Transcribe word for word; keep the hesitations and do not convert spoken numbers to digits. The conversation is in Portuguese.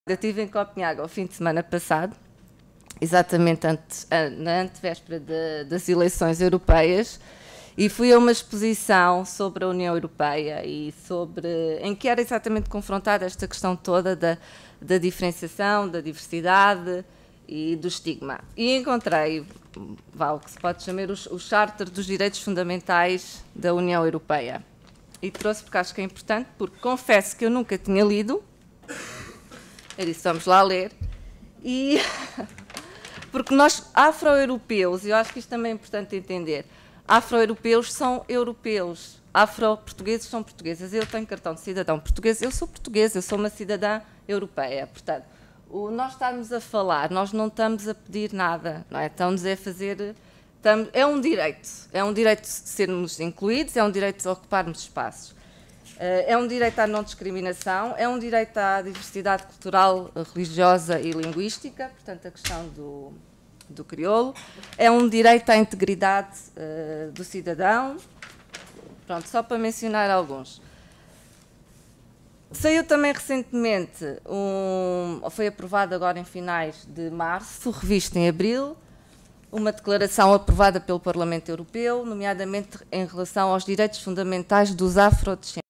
Eu estive em Copenhague ao fim de semana passado, exatamente antes, na antevéspera de, das eleições europeias, e fui a uma exposição sobre a União Europeia e sobre, em que era exatamente confrontada esta questão toda da, da diferenciação, da diversidade e do estigma. E encontrei vá, o que se pode chamar o, o Charter dos Direitos Fundamentais da União Europeia. E trouxe porque acho que é importante, porque confesso que eu nunca tinha lido. Eu disse, vamos lá ler. E porque nós, afro-europeus, e eu acho que isto também é importante entender, afro-europeus são europeus, afro-portugueses são portugueses. Eu tenho cartão de cidadão português, eu sou portuguesa, eu sou uma cidadã europeia. Portanto, o nós estarmos a falar, nós não estamos a pedir nada, não é? Estamos a fazer... Estamos, é um direito, é um direito de sermos incluídos, é um direito de ocuparmos espaços. É um direito à não-discriminação, é um direito à diversidade cultural, religiosa e linguística, portanto, a questão do, do crioulo. É um direito à integridade uh, do cidadão. Pronto, só para mencionar alguns. Saiu também recentemente, um, foi aprovado agora em finais de março, revisto em abril, uma declaração aprovada pelo Parlamento Europeu, nomeadamente em relação aos direitos fundamentais dos afrodescendentes.